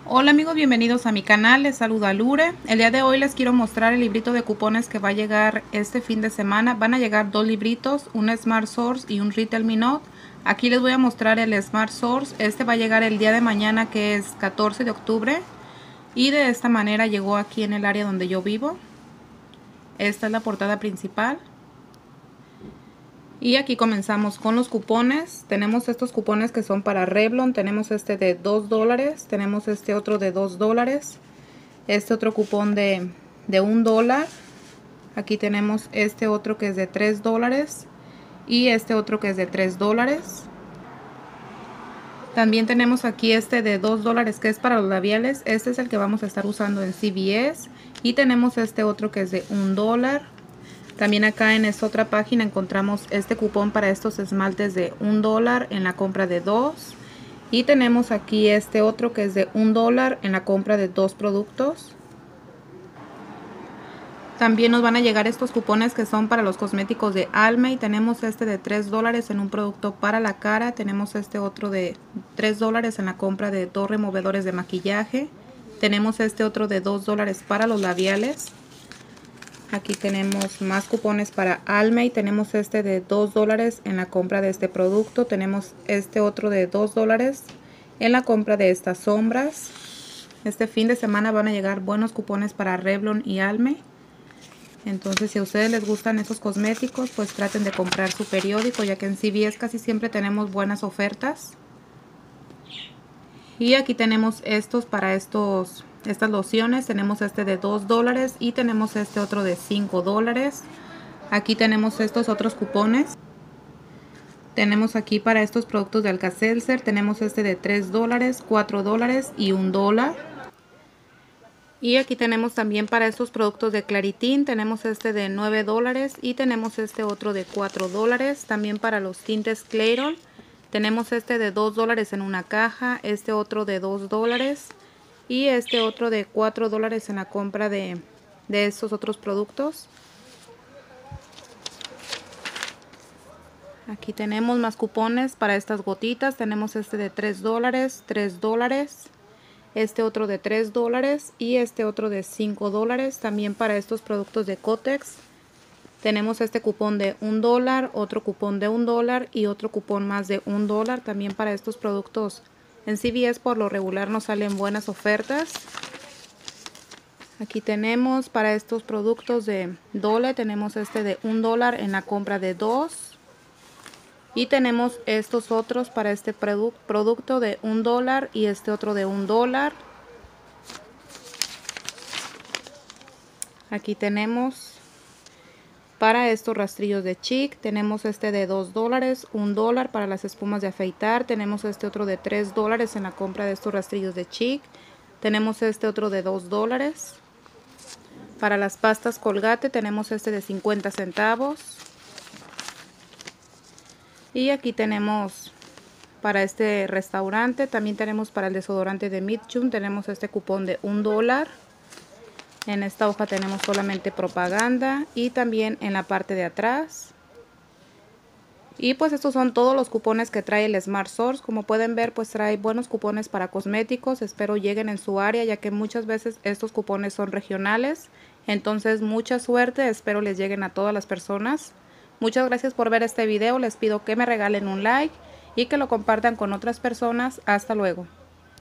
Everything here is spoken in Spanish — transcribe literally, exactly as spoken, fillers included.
Hola amigos, bienvenidos a mi canal, les saluda Lure. El día de hoy les quiero mostrar el librito de cupones que va a llegar este fin de semana. Van a llegar dos libritos, un Smart Source y un Retail Me Not. Aquí les voy a mostrar el Smart Source. Este va a llegar el día de mañana, que es catorce de octubre. Y de esta manera llegó aquí en el área donde yo vivo. Esta es la portada principal. Y aquí comenzamos con los cupones. Tenemos estos cupones que son para Revlon. Tenemos este de dos dólares. Tenemos este otro de dos dólares. Este otro cupón de, de un dólar. Aquí tenemos este otro que es de tres dólares. Y este otro que es de tres dólares. También tenemos aquí este de dos dólares que es para los labiales. Este es el que vamos a estar usando en C V S. Y tenemos este otro que es de un dólar. También acá en esta otra página encontramos este cupón para estos esmaltes de un dólar en la compra de dos. Y tenemos aquí este otro que es de un dólar en la compra de dos productos. También nos van a llegar estos cupones que son para los cosméticos de Almay. Tenemos este de tres dólares en un producto para la cara. Tenemos este otro de tres dólares en la compra de dos removedores de maquillaje. Tenemos este otro de dos dólares para los labiales. Aquí tenemos más cupones para Almay. Tenemos este de dos dólares en la compra de este producto. Tenemos este otro de dos dólares en la compra de estas sombras. Este fin de semana van a llegar buenos cupones para Revlon y Almay. Entonces, si a ustedes les gustan estos cosméticos, pues traten de comprar su periódico, ya que en C V S casi siempre tenemos buenas ofertas. Y aquí tenemos estos para estos... estas lociones. Tenemos este de dos dólares y tenemos este otro de cinco dólares. Aquí tenemos estos otros cupones. Tenemos aquí para estos productos de Alka-Seltzer. Tenemos este de tres dólares, cuatro dólares y un dólar. Y aquí tenemos también para estos productos de Claritin. Tenemos este de nueve dólares y tenemos este otro de cuatro dólares. También para los tintes Clairol. Tenemos este de dos dólares en una caja. Este otro de dos dólares. Y este otro de cuatro dólares en la compra de, de estos otros productos. Aquí tenemos más cupones para estas gotitas. Tenemos este de tres dólares, tres dólares. Este otro de tres dólares y este otro de cinco dólares. También para estos productos de Kotex. Tenemos este cupón de un dólar, otro cupón de un dólar y otro cupón más de un dólar. También para estos productos en C V S por lo regular nos salen buenas ofertas. Aquí tenemos para estos productos de Dole, tenemos este de un dólar en la compra de dos. Y tenemos estos otros para este produ producto de un dólar y este otro de un dólar. Aquí tenemos para estos rastrillos de Chic. Tenemos este de dos dólares, un dólar para las espumas de afeitar. Tenemos este otro de tres dólares en la compra de estos rastrillos de Chic. Tenemos este otro de dos dólares. Para las pastas Colgate tenemos este de cincuenta centavos. Y aquí tenemos para este restaurante. También tenemos para el desodorante de Mitchum. Tenemos este cupón de un dólar. En esta hoja tenemos solamente propaganda y también en la parte de atrás. Y pues estos son todos los cupones que trae el Smart Source. Como pueden ver, pues trae buenos cupones para cosméticos. Espero lleguen en su área, ya que muchas veces estos cupones son regionales. Entonces mucha suerte, espero les lleguen a todas las personas. Muchas gracias por ver este video. Les pido que me regalen un like y que lo compartan con otras personas. Hasta luego.